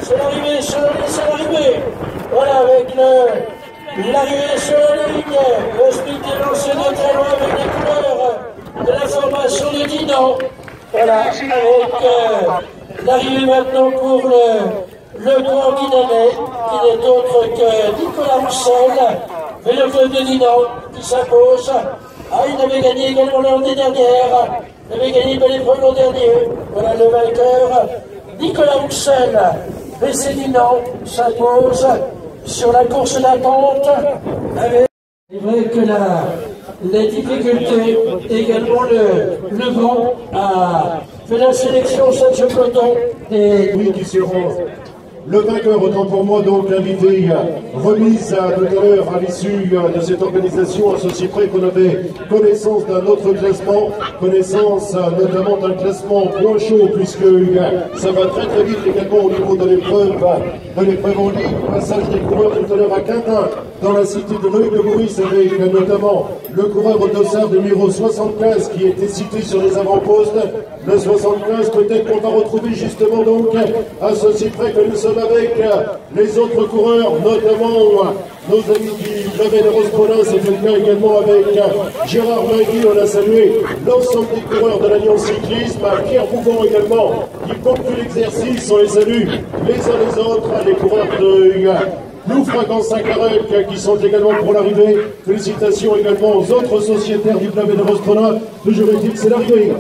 c'est l'arrivée. Voilà, avec l'arrivée sur la ligne. Le sprint est lancé de très loin avec les couleurs de la formation de Dinan. Voilà, avec l'arrivée maintenant pour le grand Dinanais, qui n'est autre que Nicolas Roussel, vélo club de Dinan, qui s'impose. Ah, il avait gagné également l'année dernière. Il avait gagné belle épreuve l'an dernier. Voilà le vainqueur, Nicolas Roussel. BC Dinan s'impose sur la course d'attente. C'est vrai que les difficultés, également le vent, a fait la sélection sur ce peloton. Oui, qui seront le vainqueur, autant pour moi, donc l'invité remise tout à l'heure à l'issue de cette organisation, à ceci près qu'on avait connaissance d'un autre classement, connaissance notamment d'un classement point chaud, puisque ça va très très vite également au niveau de l'épreuve en ligne. Passage des coureurs tout à l'heure à Quintin, dans la cité de Loïc de Maurice, avec notamment le coureur au dossard numéro 75 qui était cité sur les avant-postes. Le 75, peut-être qu'on va retrouver justement donc à ceci près que nous sommes avec les autres coureurs, notamment nos amis du Blavet de Rospolin. C'est le cas également avec Gérard Magui. On a salué l'ensemble des coureurs de l'Alliance Cyclisme, Pierre Bougon également, qui conclut l'exercice. On les salue les uns les autres, les coureurs de Loufragan Saint-Carec qui sont également pour l'arrivée. Félicitations également aux autres sociétaires du Blavet de Rospolin. Toujours est-il que c'est l'arrivée.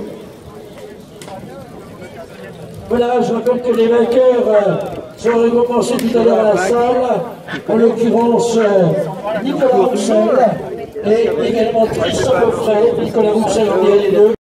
Voilà, je rappelle que les vainqueurs sont récompensés tout à l'heure à la salle, en l'occurrence Nicolas Roussel et également Tristan Beaufray. Nicolas Roussel en est les deux.